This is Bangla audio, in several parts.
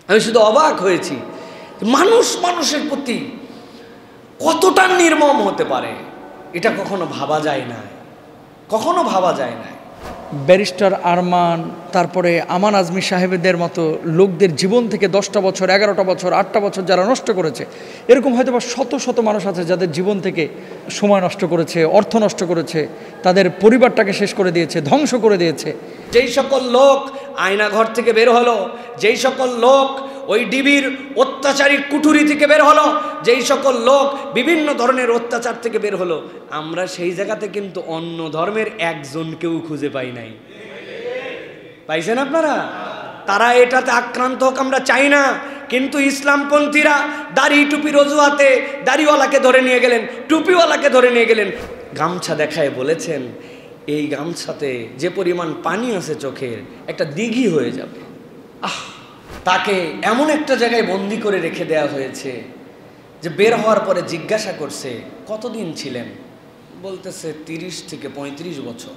আমি শুধু অবাক হয়েছি, মানুষ মানুষের প্রতি কতটা নির্মম হতে পারে এটা কখনো ভাবা যায় না, কখনো ভাবা যায় না। ব্যারিস্টার আরমান, তারপরে আমান আজমি সাহেবদের মতো লোকদের জীবন থেকে 10টা বছর, 11টা বছর, 8টা বছর যারা নষ্ট করেছে, এরকম হয়তো বা শত শত মানুষ আছে যাদের জীবন থেকে সময় নষ্ট করেছে, অর্থ নষ্ট করেছে, তাদের পরিবারটাকে শেষ করে দিয়েছে, ধ্বংস করে দিয়েছে। যেই সকল লোক আয়নাঘর থেকে বের হলো, যেই সকল লোক ওই ডিবির অত্যাচারী কুঠুরি থেকে বের হলো, যেই সকল লোক বিভিন্ন ধরনের অত্যাচার থেকে বের হলো, আমরা সেই জায়গাতে কিন্তু অন্য ধর্মের একজনকেও খুঁজে পাই নাই। পাইছেন আপনারা? তারা এটাতে আক্রান্ত হোক আমরা চাই না, কিন্তু ইসলামপন্থীরা দাড়ি টুপির অজুহাতে দাড়িওয়ালাকে ধরে নিয়ে গেলেন, টুপিওয়ালাকে ধরে নিয়ে গেলেন, গামছা দেখায় বলেছেন এই গামছাতে যে পরিমাণ পানি আছে চোখের, একটা দিঘি হয়ে যাবে। তাকে এমন একটা জায়গায় বন্দি করে রেখে দেওয়া হয়েছে যে বের হওয়ার পরে জিজ্ঞাসা করছে কতদিন ছিলেন, বলতেছে 30 থেকে 35 বছর।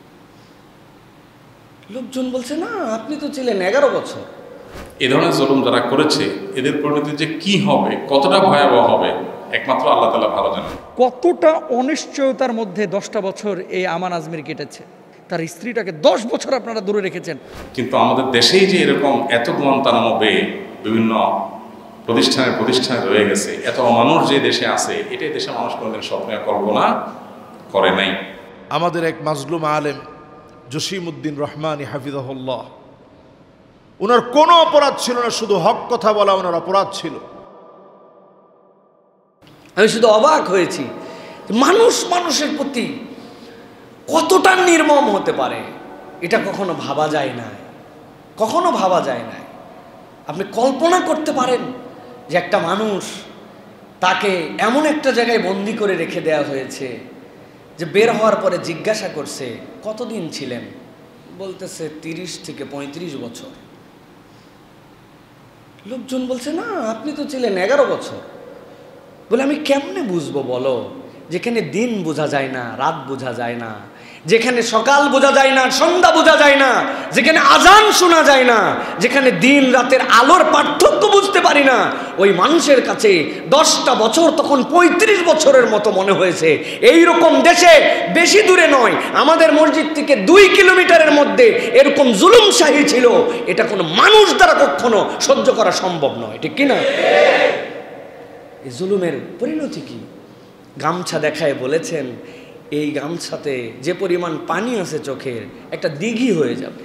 লোকজন বলছে না, আপনি তো ছিলেন 11 বছর। এ ধরনের জুলুম যারা করেছে এদের পরিণতি যে কি হবে, কতটা ভয়াবহ হবে, একমাত্র আল্লাহ তাআলা ভালো জানেন। কতটা অনিশ্চয়তার মধ্যে 10টা বছর এই আমান আজমির কেটেছে। তার স্ত্রীটাকে 10 বছর আপনারা দূরে রেখেছেন। কিন্তু আমাদের দেশেই যে এরকম এত গুয়ান্তানামো বে বিভিন্ন প্রতিষ্ঠানে রয়ে গেছে, এত অমানুষ যে দেশে আছে, এটাই দেশে মানুষ কোনোদিন স্বপ্নে কল্পনা করে নাই। আমাদের এক মাজলুম আলেম জসিমউদ্দিন রহমানী হাফিজাহুল্লাহ, ওনার কোনো অপরাধ ছিল না, শুধু হক কথা বলা ওনার অপরাধ ছিল। আমি শুধু অবাক হয়েছি, মানুষ মানুষের প্রতি কতটা নির্মম হতে পারে এটা কখনো ভাবা যায় না, কখনো ভাবা যায় না। আপনি কল্পনা করতে পারেন যে একটা মানুষ, তাকে এমন একটা জায়গায় বন্দি করে রেখে দেওয়া হয়েছে যে বের হওয়ার পরে জিজ্ঞাসা করছে কতদিন ছিলেন, বলতেছে 30 থেকে 35 বছর। লোকজন বলছে না, আপনি তো ছিলেন 11 বছর। বলে আমি কেমনে বুঝবো বলো, যেখানে দিন বোঝা যায় না, রাত বোঝা যায় না, যেখানে সকাল বোঝা যায় না, সন্ধ্যা বোঝা যায় না, যেখানে আজান শোনা যায় না, যেখানে দিন রাতের আলোর পার্থক্য বুঝতে পারি না, ওই মানুষের কাছে 10টা বছর তখন 35 বছরের মতো মনে হয়েছে। এই রকম দেশে বেশি দূরে নয়, আমাদের মসজিদ থেকে 2 কিলোমিটারের মধ্যে এরকম জুলুমশাহী ছিল, এটা কোনো মানুষ দ্বারা কখনো সহ্য করা সম্ভব নয়, ঠিক কিনা? এই জুলুমের পরিণতি কি? গামছা দেখায় বলেছেন এই গামছাতে যে পরিমাণ পানি আছে চোখের, একটা দিঘি হয়ে যাবে।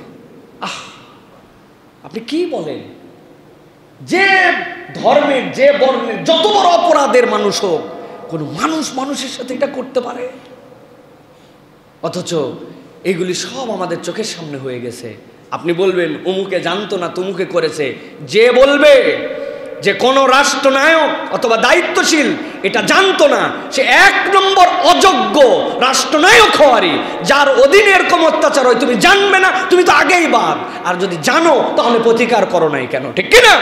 আপনি কি বলেন? যে ধর্মের, যে বর্ণের, যত বড় অপরাধের মানুষ হোক, কোনো মানুষ মানুষের সাথে এটা করতে পারে? অথচ এগুলি সব আমাদের চোখের সামনে হয়ে গেছে। আপনি বলবেন অমুকে জানতো না, তমুকে করেছে। যে বলবে যে কোনো রাষ্ট্রনায়ক অথবা দায়িত্বশীল এটা জানতো না, সে 1 নম্বর অযোগ্য রাষ্ট্রনায়ক হওয়ারই। যার অধীনে এরকম অত্যাচার হয় তুমি জানবে না, তুমি তো আগেই বাদ। আর যদি জানো তাহলে প্রতিকার করো নাই কেন, ঠিক কিনা?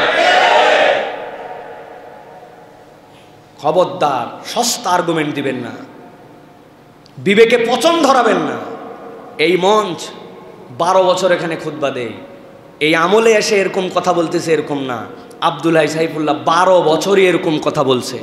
খবরদার সস্তা আর্গুমেন্ট দিবেন না, বিবেকে পচন ধরাবেন না। এই মঞ্চ 12 বছর এখানে খুতবা দেয়, এই আমলে এসে এরকম কথা বলতেছে এরকম না। আব্দুল্লাহ সাইফুল্লাহ 12 বছরই এরকম কথা বলছে।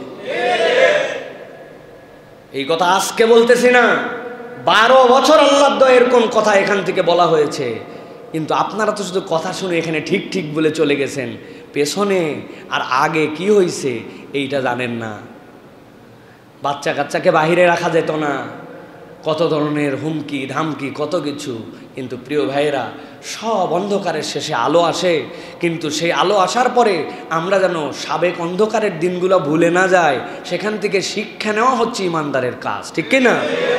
এই কথা আজকে বলতেছি না, 12 বছর আল্লাহর দয়া এরকম কথা এখান থেকে বলা হয়েছে। কিন্তু আপনারা তো শুধু কথা শুনে এখানে ঠিক ঠিক বলে চলে গেছেন, পেছনে আর আগে কি হয়েছে এইটা জানেন না। বাচ্চা কাচ্চাকে বাহিরে রাখা যেত না, কত ধরনের হুমকি ধামকি, কত কিছু। কিন্তু প্রিয় ভাইয়েরা, সব অন্ধকারের শেষে আলো আসে, কিন্তু সেই আলো আসার পরে আমরা যেন সাবেক অন্ধকারের দিনগুলো ভুলে না যায়, সেখান থেকে শিক্ষা নেওয়া হচ্ছে ইমানদারের কাজ, ঠিক কিনা?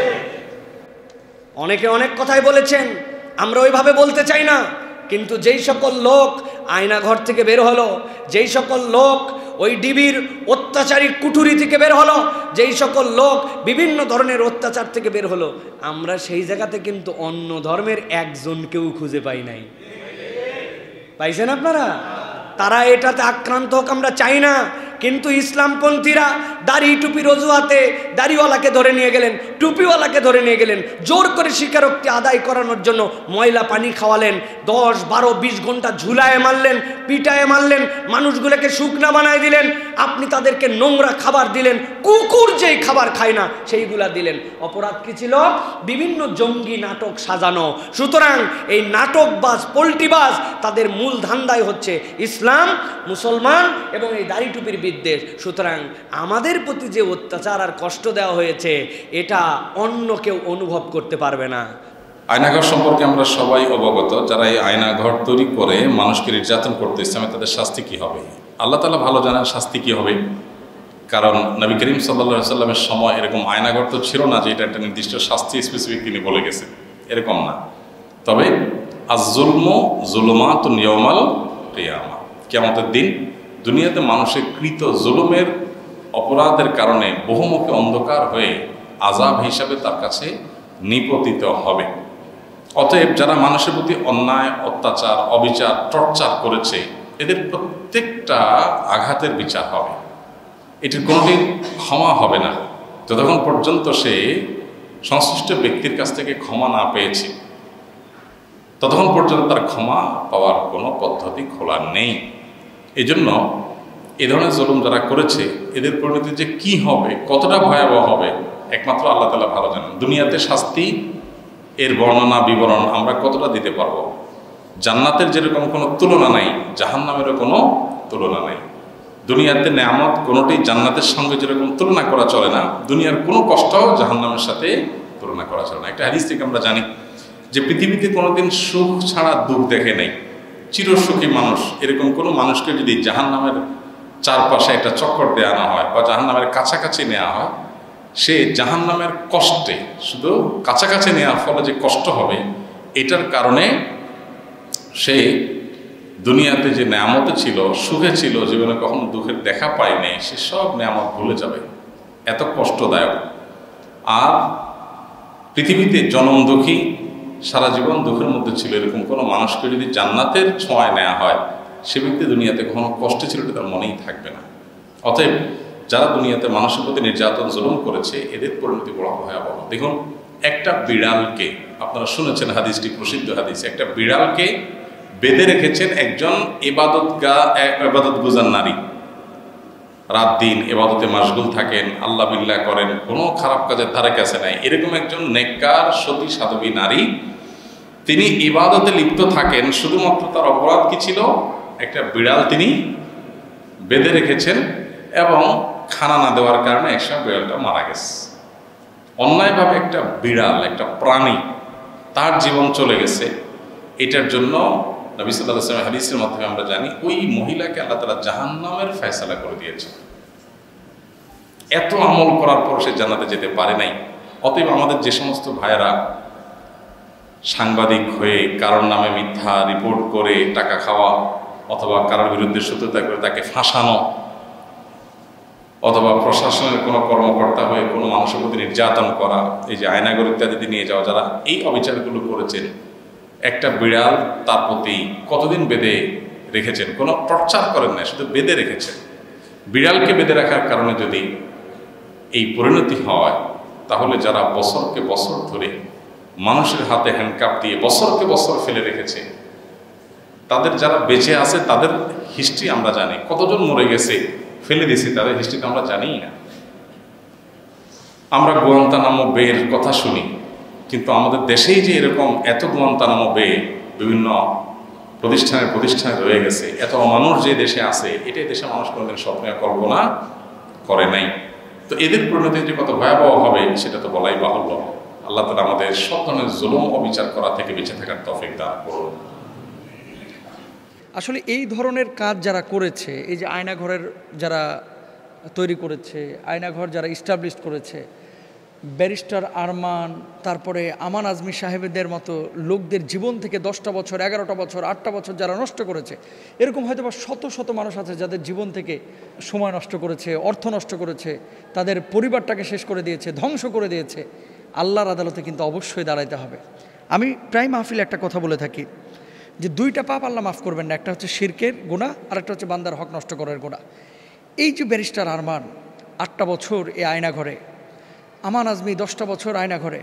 অনেকে অনেক কথাই বলেছেন, আমরা ওইভাবে বলতে চাই না। কিন্তু যেই সকল লোক আয়নাঘর থেকে বের হলো, যেই সকল লোক ওই ডিবির অত্যাচারী কুঠুরি থেকে বের হলো, যেই সকল লোক বিভিন্ন ধরনের অত্যাচার থেকে বের হলো, আমরা সেই জায়গাতে কিন্তু অন্য ধর্মের একজনকেও খুঁজে পাই নাই। পাইছেন আপনারা? তারা এটাতে আক্রান্ত হোক আমরা চাই না, কিন্তু ইসলামপন্থীরা দাড়ি টুপির অজুহাতে দাড়িওয়ালাকে ধরে নিয়ে গেলেন, টুপিওয়ালাকে ধরে নিয়ে গেলেন, জোর করে স্বীকারোক্তি আদায় করানোর জন্য ময়লা পানি খাওয়ালেন, 10, 12, 20 ঘন্টা ঝুলায় মারলেন, পিটায় মারলেন, মানুষগুলোকে শুকনা বানায় দিলেন। আপনি তাদেরকে নোংরা খাবার দিলেন, কুকুর যেই খাবার খায় না সেইগুলা দিলেন। অপরাধ কি ছিল? বিভিন্ন জঙ্গি নাটক সাজানো। সুতরাং এই নাটকবাজ, পোল্ট্রিবাজ, তাদের মূল ধান্দাই হচ্ছে ইসলাম, মুসলমান এবং এই দাড়ি টুপির বিদ্বেষ। সুতরাং আমাদের প্রতি যে অত্যাচার আর কষ্ট দেওয়া হয়েছে এটা অন্য কেউ অনুভব করতে পারবে না। আয়নাঘর সম্পর্কে আমরা সবাই অবগত। যারা এই আয়নাঘর তৈরি করে মানুষকে নির্যাতন করতে ইসলামে তাদের শাস্তি কি হবে? আল্লাহ তাআলা ভালো জানেন শাস্তি কি হবে, কারণ নবী করিম সাল্লাল্লাহু আলাইহি সাল্লামের সময় এরকম আয়নাঘর তো ছিল না যে এটা একটা নির্দিষ্ট শাস্তি স্পেসিফিক তিনি বলে গেছেন, এরকম না। তবে আয-যুলমু যুলুমাতুন ইয়াওমাল কিয়ামা, কিয়ামতের দিন দুনিয়াতে মানুষের কৃত জুলুমের অপরাধের কারণে বহুমুখী অন্ধকার হয়ে আযাব হিসাবে তার কাছে নিপতিত হবে। অতএব যারা মানুষের প্রতি অন্যায়, অত্যাচার, অবিচার, টর্চার করেছে এদের প্রত্যেকটা আঘাতের বিচার হবে। এটির কোনোদিন ক্ষমা হবে না যতক্ষণ পর্যন্ত সে সংশ্লিষ্ট ব্যক্তির কাছ থেকে ক্ষমা না পেয়েছে, ততক্ষণ পর্যন্ত তার ক্ষমা পাওয়ার কোনো পদ্ধতি খোলা নেই। এজন্য এ ধরনের জুলুম যারা করেছে এদের পরিণতি যে কি হবে, কতটা ভয়াবহ হবে একমাত্র আল্লাহ তাআলা ভালো জানেন। দুনিয়াতে শাস্তি এর বর্ণনা বিবরণ আমরা কতটা দিতে পারবো? জান্নাতের যেরকম কোনো তুলনা নাই, জাহান্নামেরও কোনো তুলনা নাই। দুনিয়াতে নেয়ামত কোনোটি জান্নাতের সঙ্গে যেরকম তুলনা করা চলে না, দুনিয়ার কোনো কষ্টও জাহান্নামের সাথে তুলনা করা চলে না। একটা হাদিস থেকে আমরা জানি যে পৃথিবীতে কোনোদিন সুখ ছাড়া দুঃখ দেখে নেই, চিরসুখী মানুষ। এরকম কোনো মানুষকে যদি জাহান্নামের চারপাশে একটা চক্কর দেওয়া হয় বা জাহান্নামের কাছাকাছি নেওয়া হয়, সে জাহান্নামের কষ্টে, শুধু কাছাকাছি নেওয়ার ফলে যে কষ্ট হবে এটার কারণে সে দুনিয়াতে যে নেয়ামতে ছিল, সুখে ছিল, জীবনে কখনো দুঃখের দেখা পায়নি, সে সব নেয়ামত ভুলে যাবে, এত কষ্টদায়ক। আর পৃথিবীতে জনম দুঃখী, সারা জীবন দুঃখের মধ্যে ছিল, এরকম কোনো মানুষকে যদি জান্নাতের ছোঁয়ায় নেওয়া হয়, সে ব্যক্তি দুনিয়াতে কখনো কষ্টে ছিল এটা তার মনেই থাকবে না। অতএব যারা দুনিয়াতে মানুষের প্রতি নির্যাতন জুলুম করেছে এদের পরিণতি বড় ভয়াবহ। দেখুন, একটা বিড়ালকে, আপনারা শুনেছেন হাদিসটি, প্রসিদ্ধ হাদিস, একটা বিড়ালকে বেঁধে রেখেছেন একজন ইবাদত গুজার নারী। রাত দিন ইবাদতে মাশগুল থাকেন, আল্লাহ বিল্লাহ করেন, কোনো খারাপ কাজের ধারে কাছে নাই, এরকম একজন নেককার সতী সাধবী নারী, তিনি ইবাদতে লিপ্ত থাকেন। শুধুমাত্র তার অপরাধ কি ছিল? একটা বিড়াল তিনি বেঁধে রেখেছেন এবং খানা না দেওয়ার কারণে একসময় বিড়ালটা মারা গেছে। অন্যায়ভাবে একটা বিড়াল, একটা প্রাণী, তার জীবন চলে গেছে। এটার জন্য নবী সাল্লাল্লাহু আলাইহি ওয়াসাল্লাম হাদিসের মাধ্যমে আমরা জানি ওই মহিলাকে আল্লাহ তাআলা জাহান্নামের ফয়সালা করে দিয়েছে। এত আমল করার পর সে জান্নাতে যেতে পারে নাই। অতএব আমাদের যে সমস্ত ভাইয়েরা সাংবাদিক হয়ে কারোর নামে মিথ্যা রিপোর্ট করে টাকা খাওয়া, অথবা কারোর বিরুদ্ধে সত্যতা করে তাকে ফাঁসানো, অথবা প্রশাসনের কোনো কর্মকর্তা হয়ে কোনো মানুষের প্রতি নির্যাতন করা, এই যে আয়নাঘর ইত্যাদি নিয়ে যাওয়া, যারা এই অবিচারগুলো করেছেন, একটা বিড়াল তার প্রতি কতদিন বেঁধে রেখেছেন? কোনো টর্চার করেন না, শুধু বেঁধে রেখেছেন। বিড়ালকে বেঁধে রাখার কারণে যদি এই পরিণতি হয়, তাহলে যারা বছরকে বছর ধরে মানুষের হাতে হ্যান্ডকাপ দিয়ে বছরকে বছর ফেলে রেখেছে, তাদের যারা বেঁচে আছে তাদের হিস্ট্রি আমরা জানি, কতজন মরে গেছে ফেলে দিয়েছি তাদের হিস্ট্রি তো আমরা জানিই না। আমরা গুয়ান্তানামো বের কথা শুনি, কিন্তু আমাদের দেশেই যে এরকম এত গুয়ান্তানামো বে বিভিন্ন প্রতিষ্ঠানে রয়ে গেছে, এত মানুষ যে দেশে আছে, এটাই দেশে মানুষ কোনোদিন স্বপ্নে কল্পনা করে নাই। তো এদের পরিণতি যে কত ভয়াবহ হবে সেটা তো বলাই বাহুল্য। আল্লাহ তাআলা আমাদের সব ধরনের জুলুম অবিচার করা থেকে বেঁচে থাকার তৌফিক দান করুন। আসলে এই ধরনের কাজ যারা করেছে, এই যে আয়নাঘরের যারা তৈরি করেছে, আয়নাঘর যারা ইস্টাবলিশ করেছে, ব্যারিস্টার আরমান, তারপরে আমান আজমি সাহেবদের মতো লোকদের জীবন থেকে 10টা বছর, 11টা বছর, 8টা বছর যারা নষ্ট করেছে, এরকম হয়তো বা শত শত মানুষ আছে যাদের জীবন থেকে সময় নষ্ট করেছে, অর্থ নষ্ট করেছে, তাদের পরিবারটাকে শেষ করে দিয়েছে, ধ্বংস করে দিয়েছে। আল্লাহর আদালতে কিন্তু অবশ্যই দাঁড়াইতে হবে। আমি প্রায় মাহফিলে একটা কথা বলে থাকি যে 2টা পাপ আল্লাহ মাফ করবেন না, একটা হচ্ছে শিরকের গুনাহ আর একটা হচ্ছে বান্দার হক নষ্ট করার গুনাহ। এই যে ব্যারিস্টার আরমান 8টা বছর এই আয়নাঘরে, আমান আজমি 10টা বছর আয়নাঘরে,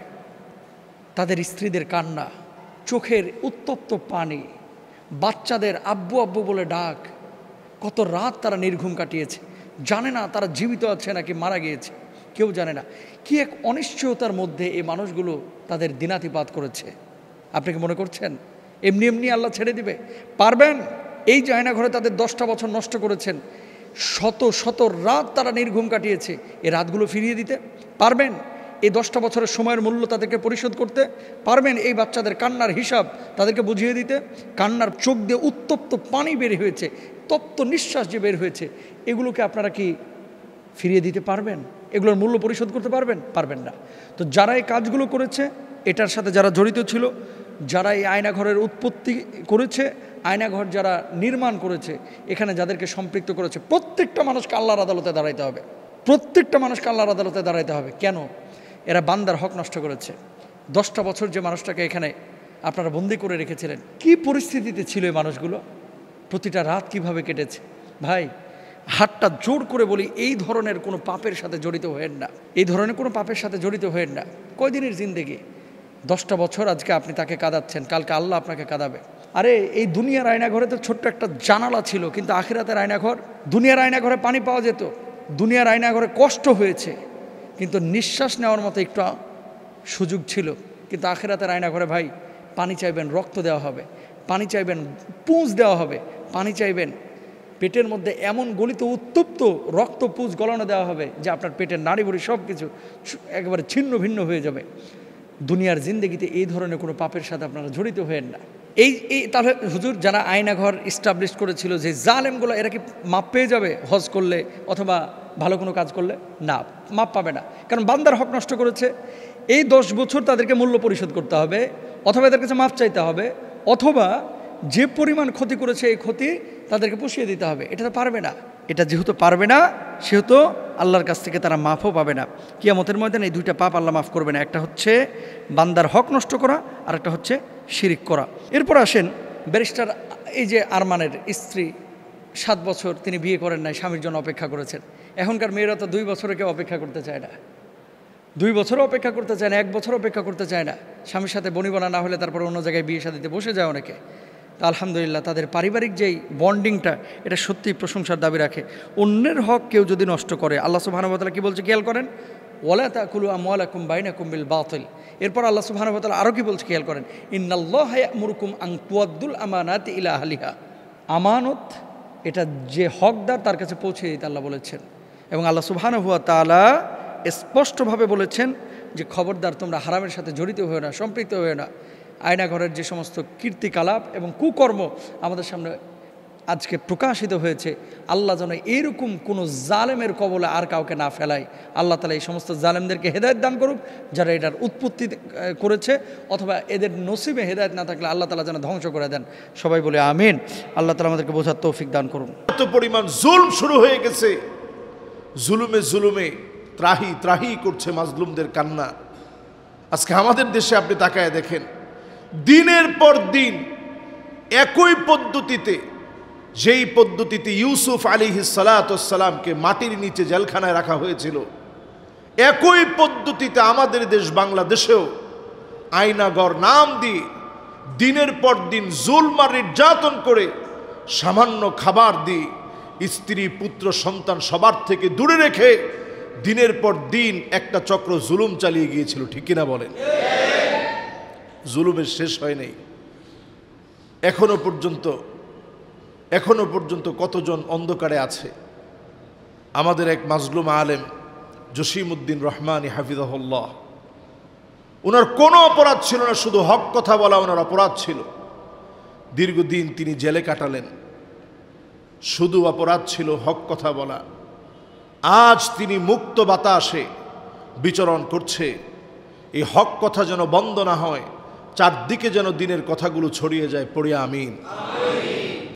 তাদের স্ত্রীদের কান্না, চোখের উত্তপ্ত পানি, বাচ্চাদের আব্বু আব্বু বলে ডাক, কত রাত তারা নির্ঘুম কাটিয়েছে, জানে না তারা জীবিত আছে নাকি মারা গিয়েছে, কেউ জানে না। কি এক অনিশ্চয়তার মধ্যে এই মানুষগুলো তাদের দিনাতিপাত করেছে। আপনি কি মনে করছেন এমনি এমনি আল্লাহ ছেড়ে দিবে? পারবেন? এই যে আয়নাঘরে তাদের 10টা বছর নষ্ট করেছেন, শত শত রাত তারা নির্ঘুম কাটিয়েছে, এই রাতগুলো ফিরিয়ে দিতে পারবেন? এই 10টা বছরের সময়ের মূল্য তাদেরকে পরিশোধ করতে পারবেন? এই বাচ্চাদের কান্নার হিসাব তাদেরকে বুঝিয়ে দিতে? কান্নার চোখ দিয়ে উত্তপ্ত পানি বের হয়েছে, তপ্ত নিঃশ্বাস যে বের হয়েছে, এগুলোকে আপনারা কি ফিরিয়ে দিতে পারবেন? এগুলোর মূল্য পরিশোধ করতে পারবেন? পারবেন না। তো যারা এই কাজগুলো করেছে, এটার সাথে যারা জড়িত ছিল, যারা এই আয়নাঘরের উৎপত্তি করেছে, আয়নাঘর যারা নির্মাণ করেছে, এখানে যাদেরকে সম্পৃক্ত করেছে, প্রত্যেকটা মানুষকে আল্লাহর আদালতে দাঁড়াইতে হবে। প্রত্যেকটা মানুষকে আল্লাহর আদালতে দাঁড়াইতে হবে। কেন? এরা বান্দার হক নষ্ট করেছে। 10টা বছর যে মানুষটাকে এখানে আপনারা বন্দি করে রেখেছিলেন, কি পরিস্থিতিতে ছিল এই মানুষগুলো? প্রতিটা রাত কিভাবে কেটেছে? ভাই, হাতটা জোর করে বলি, এই ধরনের কোনো পাপের সাথে জড়িত হয়েন না। এই ধরনের কোনো পাপের সাথে জড়িত হয়েন না। কয়দিনের জিন্দেগি? 10টা বছর আজকে আপনি তাকে কাঁদাচ্ছেন, কালকে আল্লাহ আপনাকে কাঁদাবে। আরে এই দুনিয়ার আয়নাঘরে তো ছোট্ট একটা জানালা ছিল, কিন্তু আখিরাতের আয়নাঘর, দুনিয়ার আয়নাঘরে পানি পাওয়া যেত, দুনিয়ার আয়নাঘরে কষ্ট হয়েছে, কিন্তু নিঃশ্বাস নেওয়ার মতো একটু সুযোগ ছিল। কিন্তু আখিরাতের আয়নাঘরে ভাই, পানি চাইবেন রক্ত দেওয়া হবে, পানি চাইবেন পুঁজ দেওয়া হবে, পানি চাইবেন পেটের মধ্যে এমন গলিত উত্তপ্ত রক্ত পুঁজ গলানো দেওয়া হবে যে আপনার পেটের নাড়িভুড়ি সব কিছু একেবারে ছিন্ন ভিন্ন হয়ে যাবে। দুনিয়ার জিন্দেগিতে এই ধরনের কোনো পাপের সাথে আপনারা জড়িত হয়েন না। এই তাহলে হুজুর যারা আয়নাঘর ইস্টাবলিশ করেছিল, যে জালেমগুলো, এরা কি মাপ পেয়ে যাবে হজ করলে অথবা ভালো কোনো কাজ করলে? না, মাপ পাবে না। কারণ বান্দার হক নষ্ট করেছে। এই 10 বছর তাদেরকে মূল্য পরিশোধ করতে হবে, অথবা এদের কাছে মাপ চাইতে হবে, অথবা যে পরিমাণ ক্ষতি করেছে এই ক্ষতি তাদেরকে পুষিয়ে দিতে হবে। এটা তো পারবে না। এটা যেহেতু পারবে না, সেহেতু আল্লাহর কাছ থেকে তারা মাফও পাবে না। কিয়ামতের ময়দানে এই 2টা পাপ আল্লাহ মাফ করবে না। একটা হচ্ছে বান্দার হক নষ্ট করা, আর একটা হচ্ছে শিরিক করা। এরপর আসেন ব্যারিস্টার এই যে আরমানের স্ত্রী, 7 বছর তিনি বিয়ে করেন নাই, স্বামীর জন্য অপেক্ষা করেছেন। এখনকার মেয়েরা তো 2 বছরে কেউ অপেক্ষা করতে চায় না, 2 বছরও অপেক্ষা করতে চায় না, 1 বছর অপেক্ষা করতে চায় না। স্বামীর সাথে বনিবনা না হলে তারপরে অন্য জায়গায় বিয়ে শাদিতে বসে যায় অনেকে। তা আলহামদুলিল্লাহ, তাদের পারিবারিক যেই বন্ডিংটা, এটা সত্যিই প্রশংসার দাবি রাখে। অন্যের হক কেউ যদি নষ্ট করে, আল্লাহ সুবহানাহু ওয়া তাআলা কি বলছে খেয়াল করেন? ওয়ালা তাকুলু আমওয়ালাকুম বাইনাকুম বিল বাতিল। এরপর আল্লাহ সুবহানাহু ওয়া তাআলা আরও কি বলছে খেয়াল করেন? ইন্নাল্লাহা ইয়া'মুরুকুম আন তুআদ্দুল আমানাতি ইলা আহলিহা। আমানত এটা যে হকদার তার কাছে পৌঁছে দিতে আল্লাহ বলেছেন। এবং আল্লাহ সুবহানাহু ওয়া তাআলা স্পষ্টভাবে বলেছেন যে খবরদার তোমরা হারামের সাথে জড়িত হয়ে না, সম্পৃক্ত হয়ে না। আয়নাঘরের যে সমস্ত কীর্তিকলাপ এবং কুকর্ম আমাদের সামনে আজকে প্রকাশিত হয়েছে, আল্লাহ যেন এইরকম কোনো জালেমের কবলে আর কাউকে না ফেলায়। আল্লাহ তাআলা এই সমস্ত জালেমদেরকে হেদায়েত দান করুক, যারা এটার উৎপত্তি করেছে, অথবা এদের নসিবে হেদায়েত না থাকলে আল্লাহ তাআলা যেন ধ্বংস করে দেন। সবাই বলে আমিন। আল্লাহ তাআলা আমাদেরকে বোঝার তৌফিক দান করুন। এত পরিমাণ জুলম শুরু হয়ে গেছে, জুলুমে জুলুমে ত্রাহি ত্রাহি করছে মাজলুমদের কান্না। আজকে আমাদের দেশে আপনি তাকায় দেখেন, দিনের পর দিন একই পদ্ধতিতে, যেই পদ্ধতিতে ইউসুফ আলাইহিস সালাতুসসালামকে মাটির নিচে জেলখানায় রাখা হয়েছিল, একই পদ্ধতিতে আমাদের দেশ বাংলাদেশেও আয়নাঘর নাম দিয়ে দিনের পর দিন জুলম আর নির্যাতন করে সামান্য খাবার দিয়ে স্ত্রী পুত্র সন্তান সবার থেকে দূরে রেখে দিনের পর দিন একটা চক্র জুলুম চালিয়ে গিয়েছিল। ঠিক কিনা বলেন? জুলুমের শেষ হয় নাই। এখনো পর্যন্ত কতজন অন্ধকারে আছে। আমাদের এক মাজলুম আলেম জসিমউদ্দিন রহমানী হাফিজাহুল্লাহ, ওনার কোনো অপরাধ ছিল না, শুধু হক কথা বলা ওনার অপরাধ ছিল। দীর্ঘদিন তিনি জেলে কাটালেন, শুধু অপরাধ ছিল হক কথা বলা। আজ তিনি মুক্ত বাতাসে বিচরণ করছে। এই হক কথা যেন বন্ধ না হয়, চারদিকে যেন দিনের কথাগুলো ছড়িয়ে যায়। পড়িয়া আমিন।